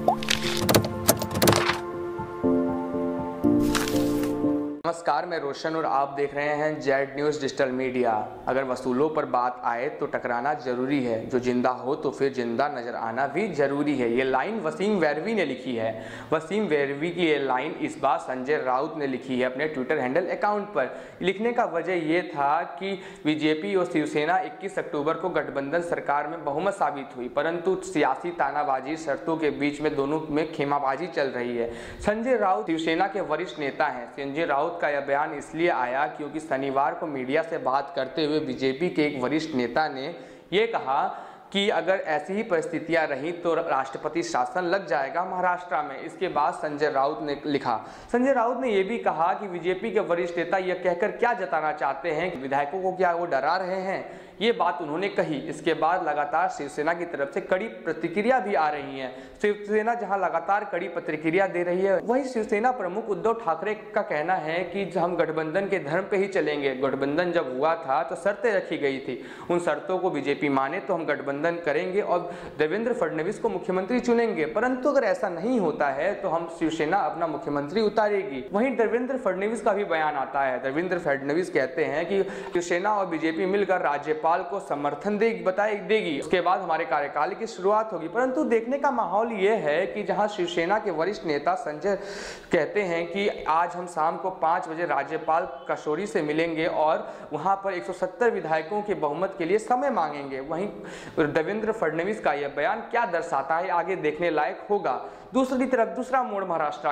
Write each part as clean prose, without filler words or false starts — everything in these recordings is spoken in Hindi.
नमस्कार, मैं रोशन और आप देख रहे हैं जेड न्यूज़ डिजिटल मीडिया। अगर वसूलों पर बात आए तो टकराना जरूरी है, जो जिंदा हो तो फिर जिंदा नजर आना भी जरूरी है। ये लाइन वसीम वेरवी ने लिखी है। वसीम वेरवी की ये लाइन इस बार संजय राउत ने लिखी है अपने ट्विटर हैंडल अकाउंट पर। लिखने का वजह ये था कि बीजेपी और शिवसेना 21 अक्टूबर को गठबंधन सरकार में बहुमत साबित हुई, परंतु सियासी तानाबाजी शर्तों के बीच में दोनों में खेमाबाजी चल रही है। संजय राउत शिवसेना के वरिष्ठ नेता हैं। संजय राउत का यह बयान इसलिए आया क्योंकि शनिवार को मीडिया से बात करते हुए बीजेपी के एक वरिष्ठ नेता ने यह कहा कि अगर ऐसी ही परिस्थितियां रही तो राष्ट्रपति शासन लग जाएगा महाराष्ट्र में। इसके बाद संजय राउत ने लिखा। संजय राउत ने यह भी कहा कि बीजेपी के वरिष्ठ नेता यह कहकर क्या जताना चाहते हैं कि विधायकों को क्या वो डरा रहे हैं, ये बात उन्होंने कही। इसके बाद लगातार शिवसेना की तरफ से कड़ी प्रतिक्रिया भी आ रही है। शिवसेना जहां लगातार कड़ी प्रतिक्रिया दे रही है, वहीं शिवसेना प्रमुख उद्धव ठाकरे का कहना है कि हम गठबंधन के धर्म पे ही चलेंगे। गठबंधन जब हुआ था तो शर्तें रखी गई थी, उन शर्तों को बीजेपी माने तो हम गठबंधन करेंगे और देवेंद्र फडणवीस को मुख्यमंत्री चुनेंगे, परंतु अगर ऐसा नहीं होता है तो हम शिवसेना अपना मुख्यमंत्री उतारेगी। वहीं देवेंद्र फडणवीस का भी बयान आता है। देवेंद्र फडणवीस कहते हैं कि शिवसेना और बीजेपी मिलकर राज्यपाल को समर्थन देगी, उसके बाद हमारे कार्यकाल की शुरुआत होगी। परंतु देखने का माहौल यह है कि जहां शिवसेना के वरिष्ठ नेता संजय कहते हैं कि आज हम शाम को 5 बजे राज्यपाल कसोरी से मिलेंगे और वहां पर 170 विधायकों के बहुमत के लिए समय मांगेंगे, वहीं देवेंद्र फडणवीस का यह बयान क्या दर्शाता है आगे देखने लायक होगा। दूसरी तरफ दूसरा मोड़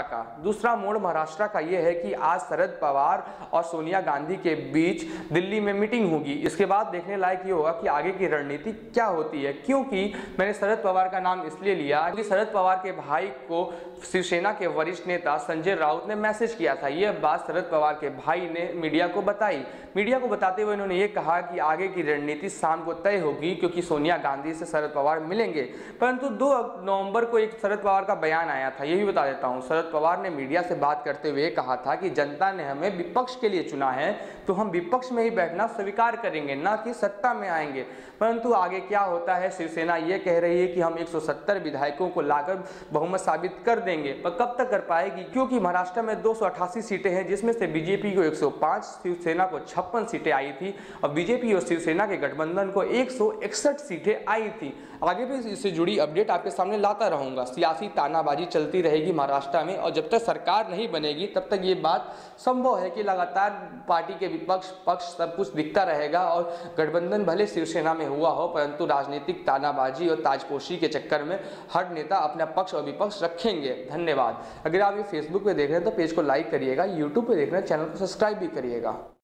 महाराष्ट्र का यह है कि आज शरद पवार और सोनिया गांधी के बीच दिल्ली में मीटिंग होगी। इसके बाद देखने लायक ये होगा कि आगे की रणनीति क्या होती है। क्योंकि मैंने शरद पवार का नाम इसलिए लिया क्योंकि शरद पवार के भाई को शिवसेना के वरिष्ठ नेता संजय राउत ने मैसेज किया था। यह बात शरद पवार के भाई ने मीडिया को बताई। मीडिया को बताते हुए इन्होंने ये कहा कि आगे की रणनीति शाम को तय होगी, क्योंकि सोनिया गांधी से शरद पवार मिलेंगे। परंतु 2 नवंबर को एक शरद पवार का बयान आया था, ये भी बता देता हूं। शरद पवार ने मीडिया से बात करते हुए कहा था कि जनता ने हमें विपक्ष के लिए चुना है तो हम विपक्ष में ही बैठना स्वीकार करेंगे, ना कि सत्ता में आएंगे। परंतु आगे क्या होता है, शिवसेना ये कह रही है कि हम 170 विधायकों को लाकर बहुमत साबित कर देंगे, पर कब तक कर पाएगी? क्योंकि महाराष्ट्र में 288 सीटें हैं, जिसमें से बीजेपी को 105, शिवसेना को 56 सीटें आई थी और बीजेपी और शिवसेना के गठबंधन को 161 सीटें आई थी। आगे भी इससे जुड़ी अपडेट आपके सामने लाता रहूंगा। सियासी तानाबाजी चलती रहेगी महाराष्ट्र में, और जब तक सरकार नहीं बनेगी तब तक ये बात संभव है कि लगातार पार्टी के विपक्ष पक्ष सब कुछ दिखता रहेगा और गठबंधन भले शिवसेना में हुआ हो, परंतु राजनीतिक तानाबाजी और ताजपोशी के चक्कर में हर नेता अपना पक्ष और विपक्ष रखेंगे। धन्यवाद। अगर आप ये फेसबुक पे देख रहे हैं तो पेज को लाइक करिएगा, यूट्यूब पे देख रहे हैं चैनल को सब्सक्राइब भी करिएगा।